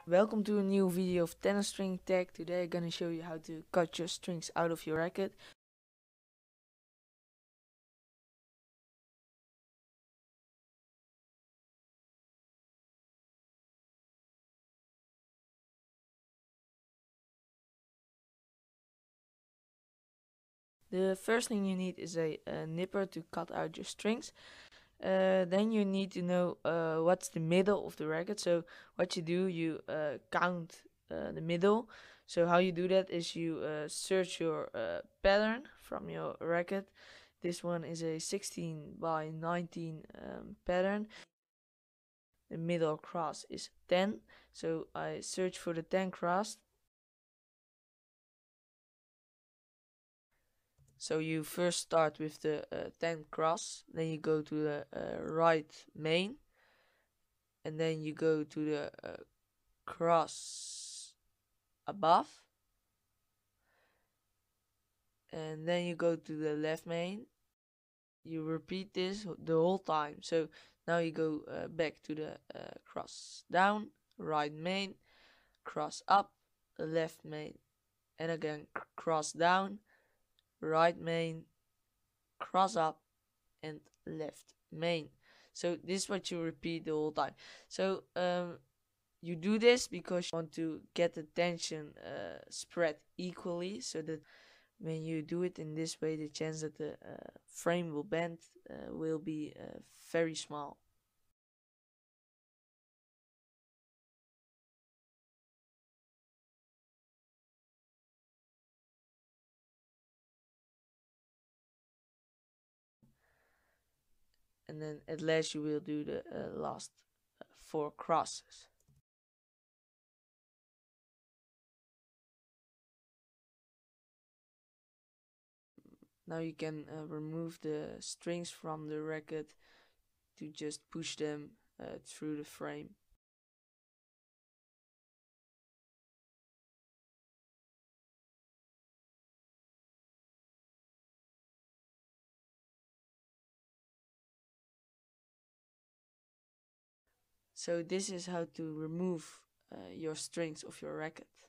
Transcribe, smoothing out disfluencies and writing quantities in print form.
Welcome to a new video of tennis string tech. Today I'm gonna show you how to cut your strings out of your racket. The first thing you need is a nipper to cut out your strings. Then you need to know what's the middle of the racket. So what you do, you count the middle. So how you do that is you search your pattern from your racket. This one is a 16 by 19 pattern. The middle cross is 10. So I search for the 10 cross. So you first start with the 10 cross, then you go to the right main, and then you go to the cross above, and then you go to the left main. You repeat this the whole time. So now you go back to the cross down, right main, cross up, left main, and again cross down, right main, cross up, and left main. So this is what you repeat the whole time. So you do this because you want to get the tension spread equally, so that when you do it in this way, the chance that the frame will bend will be very small. And then at last you will do the last 4 crosses. Now you can remove the strings from the racket to just push them through the frame. So this is how to remove your strings of your racket.